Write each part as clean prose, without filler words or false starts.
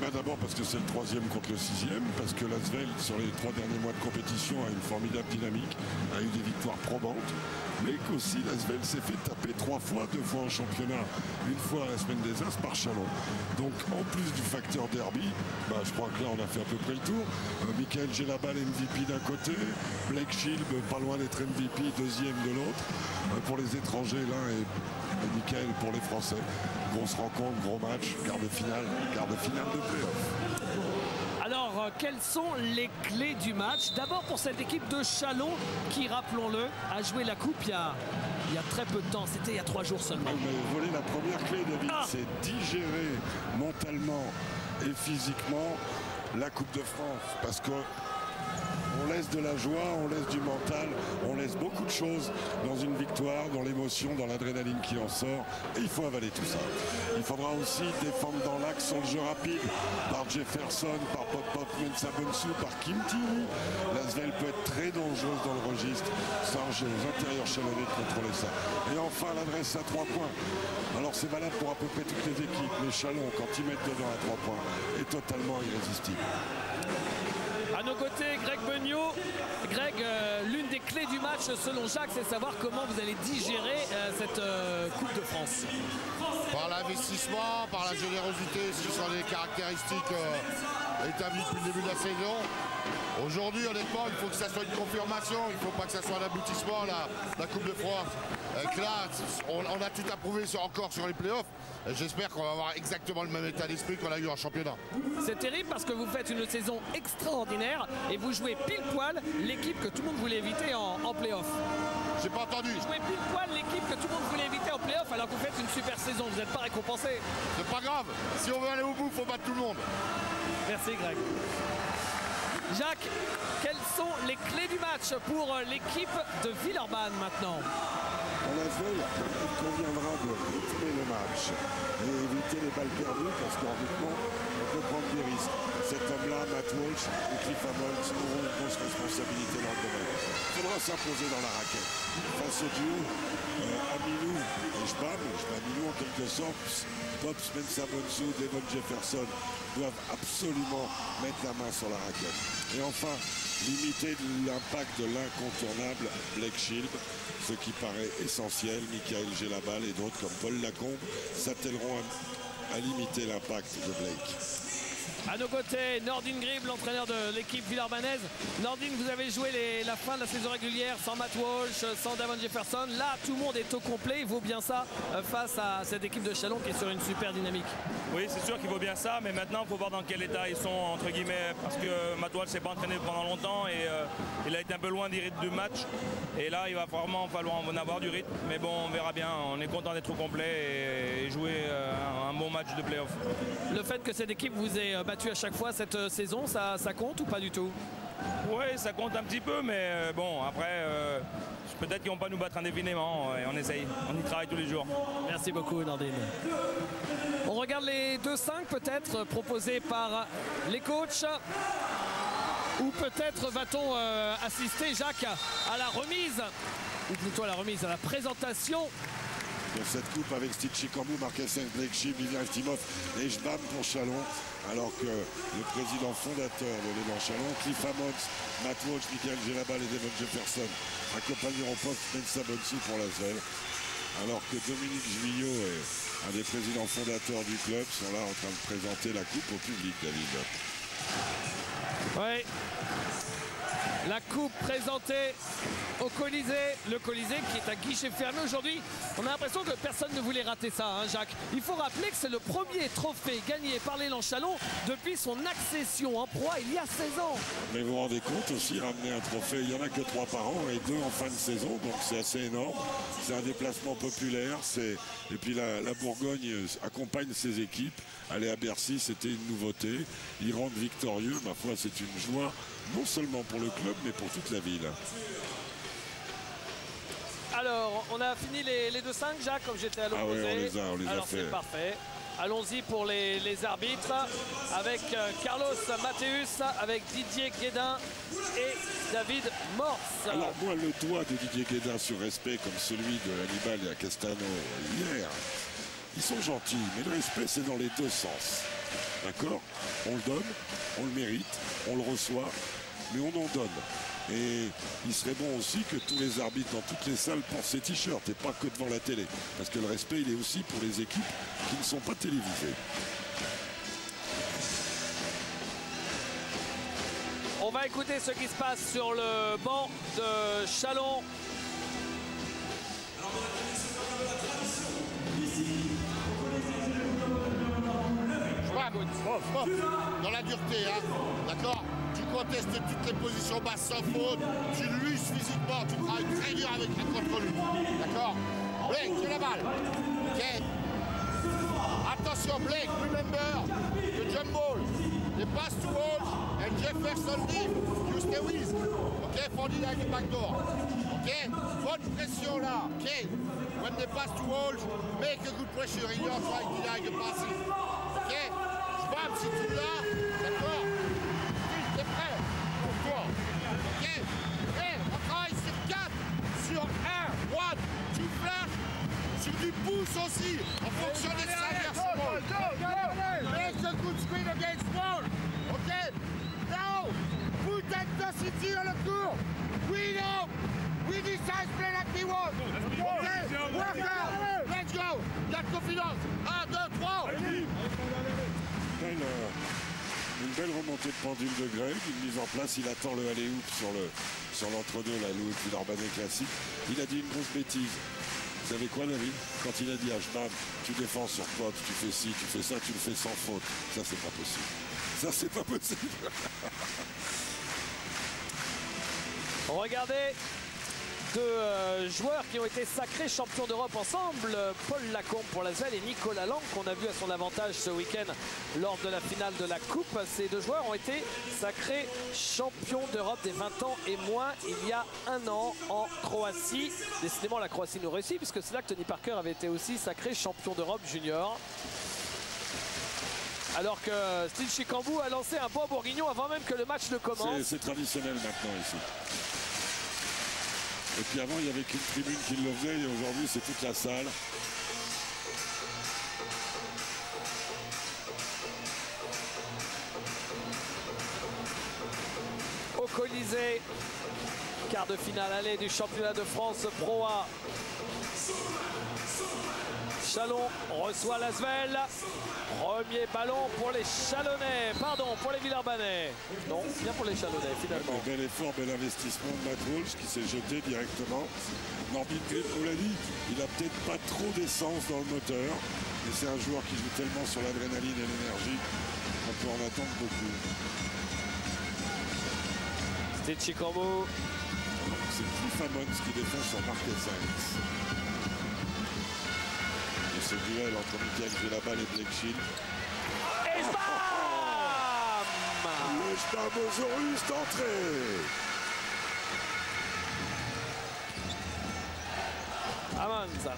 D'abord parce que c'est le 3e contre le 6e, parce que l'Asvel, sur les 3 derniers mois de compétition, a une formidable dynamique, a eu des victoires probantes, mais qu'aussi l'Asvel s'est fait taper 3 fois, 2 fois en championnat, une fois à la semaine des As par Chalon. Donc en plus du facteur derby, je crois que là on a fait à peu près le tour. Michael Gelabal MVP d'un côté, Blake Shield pas loin d'être MVP, 2e de l'autre. Pour les étrangers, l'un et Michael pour les Français. Grosse rencontre, gros match, quart de finale de play-off. Alors, quelles sont les clés du match? D'abord pour cette équipe de Chalon qui, rappelons-le, a joué la coupe il y a très peu de temps. C'était il y a 3 jours seulement. Mais volé la première clé, David, c'est digérer mentalement et physiquement la Coupe de France. Parce que on laisse de la joie, on laisse du mental, on laisse beaucoup de choses dans une victoire, dans l'émotion, dans l'adrénaline qui en sort. Et il faut avaler tout ça. Il faudra aussi défendre dans l'axe sur le jeu rapide par Jefferson, par Pop Mensah Bonsu, par Kim Tiwi. L'Asvel peut être très dangereuse dans le registre. Ça, j'ai aux intérieurs chalonnés de contrôler ça. Et enfin, l'adresse à 3 points. Alors c'est valable pour à peu près toutes les équipes. Mais Chalon, quand ils mettent dedans à 3 points, est totalement irrésistible. À nos côtés, Greg Beugnot. Greg, l'une des clés du match, selon Jacques, c'est savoir comment vous allez digérer cette Coupe de France. Par l'investissement, par la générosité, ce qui sont les caractéristiques établies depuis le début de la saison. Aujourd'hui, honnêtement, il faut que ça soit une confirmation, il ne faut pas que ça soit un aboutissement, la Coupe de France. Là, on a tout approuvé encore sur les playoffs. J'espère qu'on va avoir exactement le même état d'esprit qu'on a eu en championnat. C'est terrible parce que vous faites une saison extraordinaire et vous jouez pile poil l'équipe que tout le monde voulait éviter en playoff. J'ai pas entendu. Vous jouez pile poil l'équipe que tout le monde voulait éviter en playoff alors que vous faites une super saison. Vous n'êtes pas récompensé. C'est pas grave. Si on veut aller au bout, il faut battre tout le monde. Merci Greg. Jacques, quelles sont les clés du match pour l'équipe de Villeurbanne maintenant? À l'Asvel, il conviendra de rythmer le match et éviter les balles perdues parce qu'en rythme, on peut prendre des risques. Cet homme-là, Matt Walsh et Cliff Hammond, auront une grosse responsabilité dans le domaine. Il faudra s'imposer dans la raquette. Face au duo, Amilou et Jbam Amilou en quelque sorte, Pop Mensah Bonsu, Devon Jefferson doivent absolument mettre la main sur la raquette. Et enfin, limiter l'impact de l'incontournable Blake Shield, ce qui paraît essentiel. Michael Gelabal et d'autres comme Paul Lacombe s'attelleront à limiter l'impact de Blake. À nos côtés, Nordine Grib, l'entraîneur de l'équipe villeurbannaise. Nordine, vous avez joué la fin de la saison régulière sans Matt Walsh, sans Devon Jefferson. Là, tout le monde est au complet. Il vaut bien ça face à cette équipe de Chalon qui est sur une super dynamique. Oui, c'est sûr qu'il vaut bien ça, mais maintenant, il faut voir dans quel état ils sont, entre guillemets, parce que Matt Walsh ne s'est pas entraîné pendant longtemps et il a été un peu loin du rythme du match. Et là, il va vraiment falloir en avoir du rythme. Mais bon, on verra bien. On est content d'être au complet et jouer un bon match de play-off. Le fait que cette équipe vous ait battu à chaque fois cette saison, ça compte ou pas du tout? Oui, ça compte un petit peu, mais bon, après, peut-être qu'ils vont pas nous battre indéfiniment. Et on essaye, on y travaille tous les jours. Merci beaucoup, Nordine. On regarde les 2-5 peut-être proposés par les coachs. Ou peut-être va-t-on assister, Jacques, à la remise, ou plutôt à la remise, à la présentation de cette coupe avec Steve Chikambu, Marquez Blake Shield, Vivian Stimov et Jbam pour Chalon, alors que le président fondateur de l'élan Chalon, Cliff Hammond, Matt Walsh, Michael Gelabal et Devon Jefferson accompagneront Pop Mensah Bonsu pour l'Asvel, alors que Dominique Juillot et un des présidents fondateurs du club sont là en train de présenter la coupe au public, David. Oui. La coupe présentée au Colisée, le Colisée qui est à guichet fermé aujourd'hui. On a l'impression que personne ne voulait rater ça, hein, Jacques. Il faut rappeler que c'est le premier trophée gagné par l'élan Chalon depuis son accession en proie il y a 16 ans. Mais vous vous rendez compte aussi, ramener un trophée, il n'y en a que 3 par an et 2 en fin de saison, donc c'est assez énorme. C'est un déplacement populaire, et puis la Bourgogne accompagne ses équipes. Aller à Bercy, c'était une nouveauté. Ils rendent victorieux, ma foi, c'est une joie, non seulement pour le club, mais pour toute la ville. Alors, on a fini les 2-5, Jacques, comme j'étais à l'opposé. Ah oui, on les a Alors c'est parfait. Allons-y pour les arbitres avec Carlos Mathéus, avec Didier Guédin et David Morse. Alors moi, le doigt de Didier Guédin sur respect comme celui de Hannibal et à Castano hier, ils sont gentils, mais le respect c'est dans les deux sens. D'accord? On le donne, on le mérite, on le reçoit, mais on en donne. Et il serait bon aussi que tous les arbitres dans toutes les salles portent ces t-shirts et pas que devant la télé. Parce que le respect, il est aussi pour les équipes qui ne sont pas télévisées. On va écouter ce qui se passe sur le banc de Châlons. Dans la dureté, hein, d'accord? Tu contestes toutes les positions basses sans faute, tu l'uses physiquement, tu travailles très dur avec la contre lui, d'accord? Blake, c'est la balle, ok? Attention, Blake, remember, the jump ball, the pass to Walsh, and Jefferson leave, you stay with, ok? For the backdoor, ok? Bonne pression là, ok? When they pass to Walsh, make a good pressure in your try to deny the passes, ok? Bam, si tu l'as, d'accord? T'es prêt pour toi. Ok? Et on travaille sur 4, sur 1, 1, tu flashes, sur du pouce aussi, en fonction des salaires. Make a good screen against ball. Ok? Now, put intensity dans le cours. We know. We decide play like we want. Ok? Work out. Let's go. Garde confiance. 1, 2, 3. Une belle remontée de pendule de Greg, une mise en place, il attend le alley-oop sur l'entre-deux, la Louis Villeurbanne classique. Il a dit une grosse bêtise. Vous savez quoi, David? Quand il a dit à Schbab, tu défends sur toi, tu fais ci, tu fais ça, tu le fais sans faute. Ça, c'est pas possible. Ça, c'est pas possible. Regardez deux joueurs qui ont été sacrés champions d'Europe ensemble, Paul Lacombe pour l'Asvel et Nicolas Lang qu'on a vu à son avantage ce week-end lors de la finale de la Coupe. Ces deux joueurs ont été sacrés champions d'Europe des 20 ans et moins il y a un an en Croatie. Décidément la Croatie nous réussit puisque c'est là que Tony Parker avait été aussi sacré champion d'Europe junior. Alors que Steve Chicambou a lancé un bon bourguignon avant même que le match ne commence. C'est traditionnel maintenant ici. Et puis avant, il n'y avait qu'une tribune qui le faisait et aujourd'hui, c'est toute la salle. Au Colisée, quart de finale aller du championnat de France Pro A. Châlons reçoit l'Asvel. Premier ballon pour les Chalonnais. Pardon, pour les Villeurbanais. Non, bien pour les Chalonnais finalement. Bel effort, bel investissement de Matt Walsh qui s'est jeté directement. Norbin Green, on l'a dit, il a peut-être pas trop d'essence dans le moteur. Mais c'est un joueur qui joue tellement sur l'adrénaline et l'énergie qu'on peut en attendre beaucoup. Steve Chicambou. C'est Cliff Ammons qui défend sur Marquez Sainz. Ce duel entre Michael Gelabal et Blake Shield. Et bam! Le Stamosaurus d'entrée. Ammons.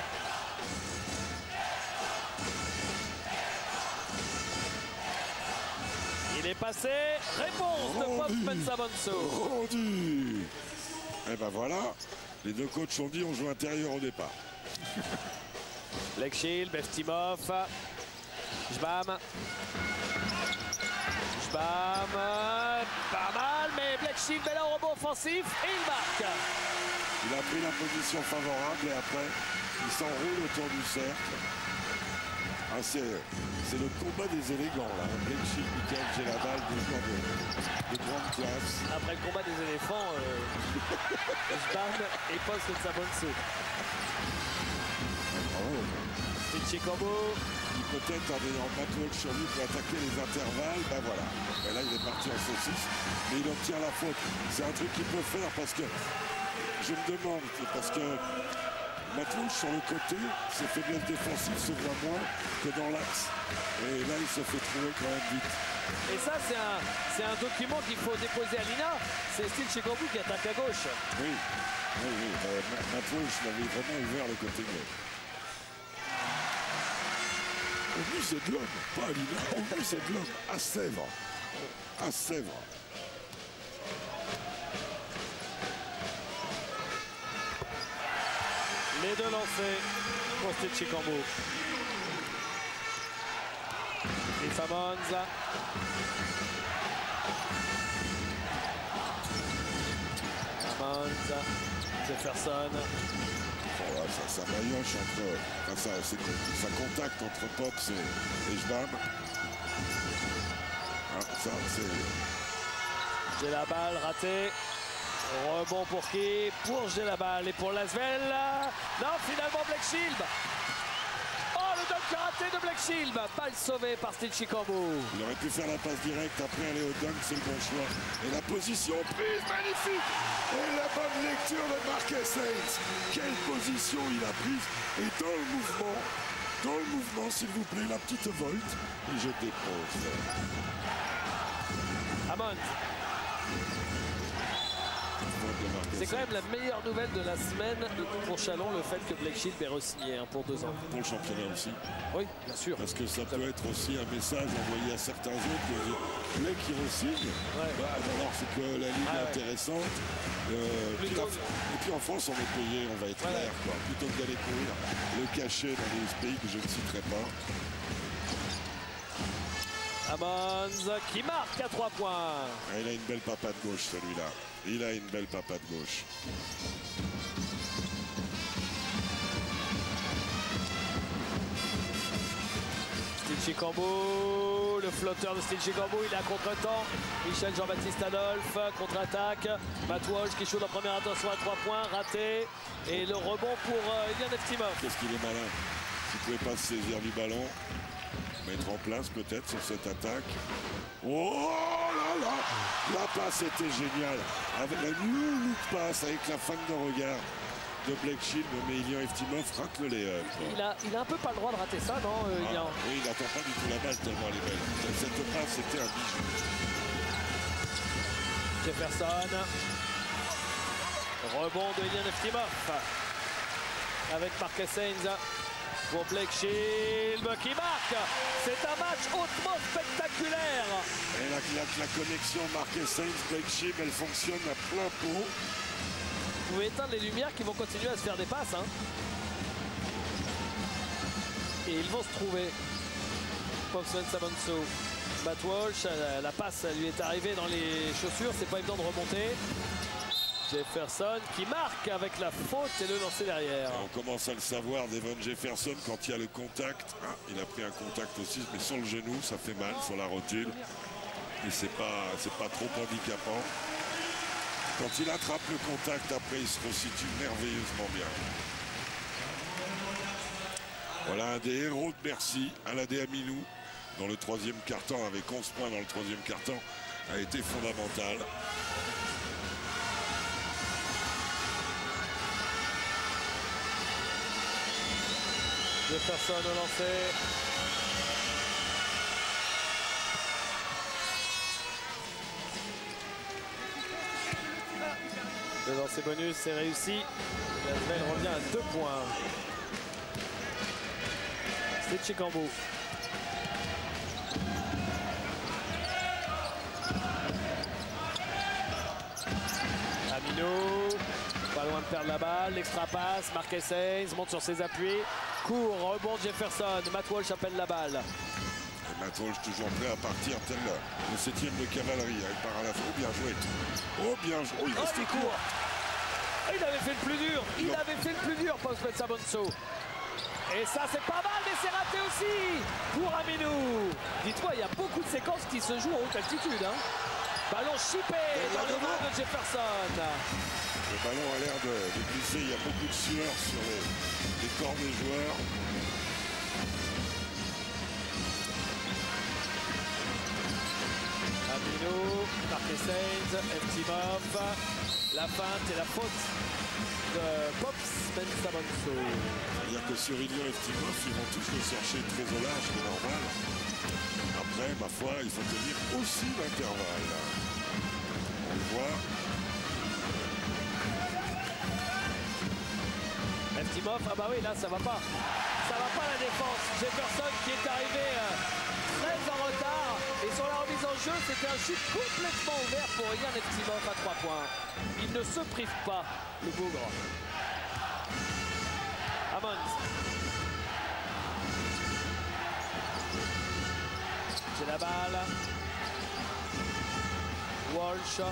Il est passé. Réponse de Pop Mensah-Bonso. Rendu. Et ben voilà, les deux coachs ont dit on joue intérieur au départ. Blake Shield, Beftimov, Jbam. Jbam, pas mal, mais Blake Shield, bel rebond offensif et il marque. Il a pris la position favorable et après, il s'enroule autour du cercle. Ah, c'est le combat des élégants là. Blake Shield, Michael Gelabal, des joueurs de grande classe. Après le combat des éléphants, Jbam et Post Mensah-Bonso. C'est Chicambou. Peut-être en ayant Matt Walsh sur lui pour attaquer les intervalles, ben voilà. Et là il est parti en saucisse, mais il obtient la faute. C'est un truc qu'il peut faire parce que, je me demande, parce que Matt Walsh sur le côté, ses faiblesses défensives se voient moins que dans l'axe. Et là il se fait trouver quand même vite. Et ça c'est un document qu'il faut déposer à l'INA. C'est Steve Chicambou qui attaque à gauche. Oui, Matt Walsh l'avait vraiment ouvert le côté gauche. Au musée de l'homme, pas à l'INA, au musée de l'homme, à Sèvres. À Sèvres. Les deux lancés pour Steve Chicambou. Et Famons. Jefferson. Voilà, ça maillotche entre. Enfin, ça contacte entre Pops et Jbam. Ah, ça, c'est. J'ai la balle, raté. Rebond pour qui? Pour J'ai la balle et pour Lasvel. Non, finalement Black Shield. Oh, le dunk raté de Black Shield. Balle sauvée par Steve Chicambeau. Il aurait pu faire la passe directe, après aller au dunk, c'est le bon choix. Et la position prise, magnifique. Et la bonne lecture de Marques Sainz. Quelle position il a prise. Et dans le mouvement, s'il vous plaît, la petite volte. Et je dépose. Hammond. C'est quand même la meilleure nouvelle de la semaine pour Chalon, le fait que Black Shield est re-signé pour 2 ans. Pour le championnat aussi. Oui, bien sûr. Parce que ça peut être aussi un message envoyé à certains autres. Les qui re-signent, alors c'est que la ligue est intéressante. Et puis en France, on est payé, on va être clair, quoi. Plutôt que d'aller courir le cachet dans des pays que je ne citerai pas. Hammond qui marque à 3 points. Il a une belle papade gauche, celui-là. Il a une belle papade gauche. Steve Chicambeau, le flotteur de Steve Chicambeau, il est à contre-temps. Michel Jean-Baptiste Adolphe, contre-attaque. Matt Walsh qui shoot la première attention à 3 points, raté. Et le rebond pour Ilian Eftimov. Qu'est-ce qu'il est malin. S'il ne pouvait pas se saisir du ballon, mettre en place peut-être sur cette attaque. Oh là là, la passe était géniale. Avec la new look passe, avec la fan de regard de Black Shield, mais Ilian Eftimov rate le lay-up. Il a un peu pas le droit de rater ça, non, Ilian? Oui, il n'attend pas du tout la balle tellement elle est belle. Cette passe, c'était un bijou. Jefferson. Rebond de Ilian Eftimov. Avec Marques Sainz. Pour Black Shield qui marque. C'est un match hautement spectaculaire. Et la connexion Marques Sainz, Black Shield, elle fonctionne à plein pot. Vous pouvez éteindre les lumières qui vont continuer à se faire des passes. Hein. Et ils vont se trouver. Popson Savanso. Matt Walsh, la passe lui est arrivée dans les chaussures. C'est pas évident de remonter. Jefferson qui marque avec la faute et le lancer derrière. On commence à le savoir d'Evan Jefferson quand il y a le contact. Il a pris un contact aussi, mais sur le genou, ça fait mal sur la rotule. Et c'est pas trop handicapant. Quand il attrape le contact, après il se resitue merveilleusement bien. Voilà un des héros de Bercy, Aladé Aminou, dans le 3e quart-temps, avec 11 points dans le 3e quart-temps, a été fondamental. Jefferson au lancer. Le lancer bonus, c'est réussi. Lasvel revient à 2 points. C'est Chicambeau. Amino. Pas loin de perdre la balle. L'extra passe. Marques Sainz monte sur ses appuis. Court, rebond Jefferson. Matt Walsh appelle la balle. Et Matt Walsh toujours prêt à partir tel le 7e de cavalerie. Il part à la fois. Oh, bien joué. Oh, bien joué. Oh, il restait court. Il avait fait le plus dur. Il avait fait le plus dur, Popson Savanso. Et ça, c'est pas mal, mais c'est raté aussi pour Aminou. Dites-moi, il y a beaucoup de séquences qui se jouent en haute altitude. Hein. Ballon chippé dans les mains de Jefferson. Le ballon a l'air de glisser. Il y a beaucoup de sueur sur les corps des joueurs. Aminou, Marques Sainz, Eftimov. La feinte et la faute de Popson Savanso. C'est-à-dire que sur Ilian Eftimov, ils vont tous le chercher très au large, c'est normal. Après, ma foi, il faut tenir aussi l'intervalle. On le voit. Eftimov, ah bah oui, là ça va pas. Ça va pas la défense. Jefferson qui est arrivé très en retard. Et sur la remise en jeu, c'était un chute complètement ouvert pour Ilian Eftimov à 3 points. Il ne se prive pas, le bougre. Hammond. Walsh.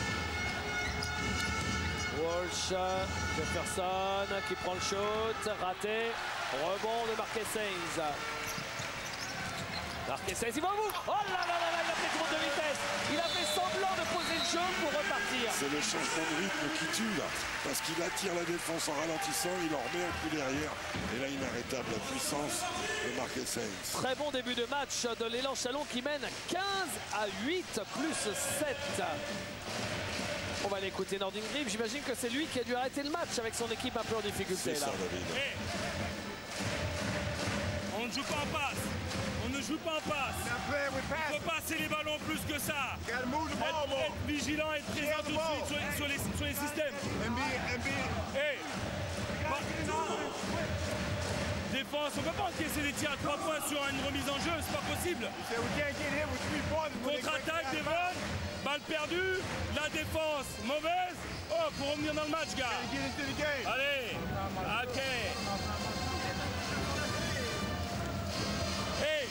Walsh, Jefferson qui prend le shoot, raté, rebond de Marques Sainz. Marques Sainz, il va au bout. Oh là là là là, il a fait trop de vitesse. Il a fait semblant de poser le jeu pour repartir. C'est le changement de rythme qui tue là, parce qu'il attire la défense en ralentissant, il en remet un coup derrière. Et là, inarrêtable, la puissance de Marques Sainz. Très bon début de match de l'Élan Chalon qui mène 15-8 plus 7. On va l'écouter Nordin Grip. J'imagine que c'est lui qui a dû arrêter le match avec son équipe un peu en difficulté. C'est ça, David. Hey. On ne joue pas en passe. On ne joue pas en passe. Il faut passer les ballons plus que ça. Être vigilant et être présent tout de suite sur les systèmes. Hey. Défense, on ne peut pas encaisser des tirs à 3 points sur une remise en jeu, c'est pas possible. Contre-attaque Devon, balle perdue, la défense mauvaise. Oh, pour revenir dans le match, gars. Allez, ok. Hey,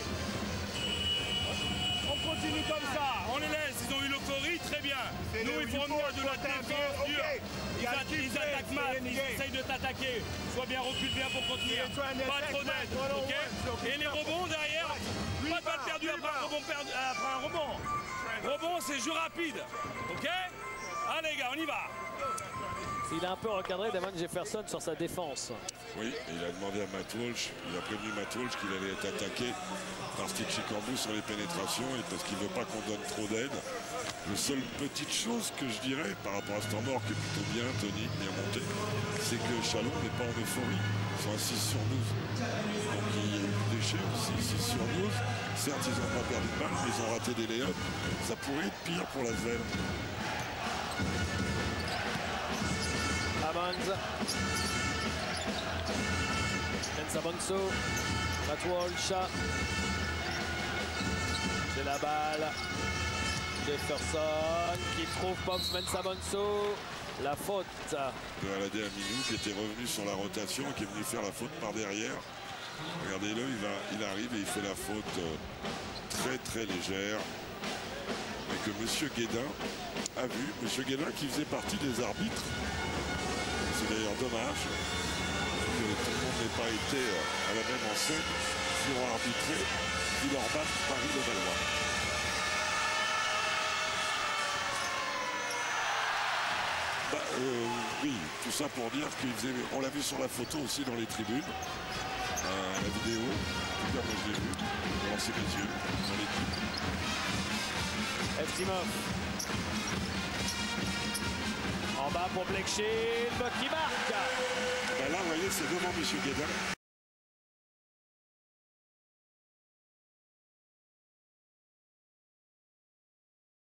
on continue comme ça, on les laisse, ils ont eu l'euphorie, très bien. Nous, il faut revenir de la défense dure. Ils attaquent mal, ils essayent de t'attaquer. Sois bien, recule bien pour contenir. Pas trop d'aide, ok? Et les rebonds derrière, pas de balle perdue après un rebond. Après un rebond. Rebond, c'est jeu rapide, ok? Allez, gars, on y va. Il a un peu recadré Damon Jefferson sur sa défense. Oui, il a demandé à Matt Walsh, il a prévenu Matt Walsh qu'il allait être attaqué par Steve Chikambu sur les pénétrations et parce qu'il ne veut pas qu'on donne trop d'aide. La seule petite chose que je dirais par rapport à ce temps mort qui est plutôt bien tonique, bien monté, c'est que Chalon n'est pas en euphorie. Ils sont à 6 sur 12. Donc il y a eu du déchet aussi, 6 sur 12. Certes, ils n'ont pas perdu de balle, mais ils ont raté des lay-ups. Ça pourrait être pire pour la Svel. Ammons. Mensa Bonso. Matt Walsh. C'est la balle. Jefferson qui trouve Pops Mensa Bonso. La faute. De Aladé Aminou qui était revenu sur la rotation et qui est venu faire la faute par derrière. Regardez-le, il arrive et il fait la faute très très légère. Mais que M. Guédin a vu. M. Guédin qui faisait partie des arbitres. C'est d'ailleurs dommage que tout le monde n'ait pas été à la même enseigne pour arbitrer Villeurbanne Paris-Levallois. Oui, tout ça pour dire qu'on l'a vu sur la photo aussi dans les tribunes, la vidéo. En tout cas, moi je l'ai vu, j'ai lancé mes yeux dans l'équipe. Eftimov. En bas pour Blake Shield qui marque. Ben là, vous voyez, c'est devant M. Guédin.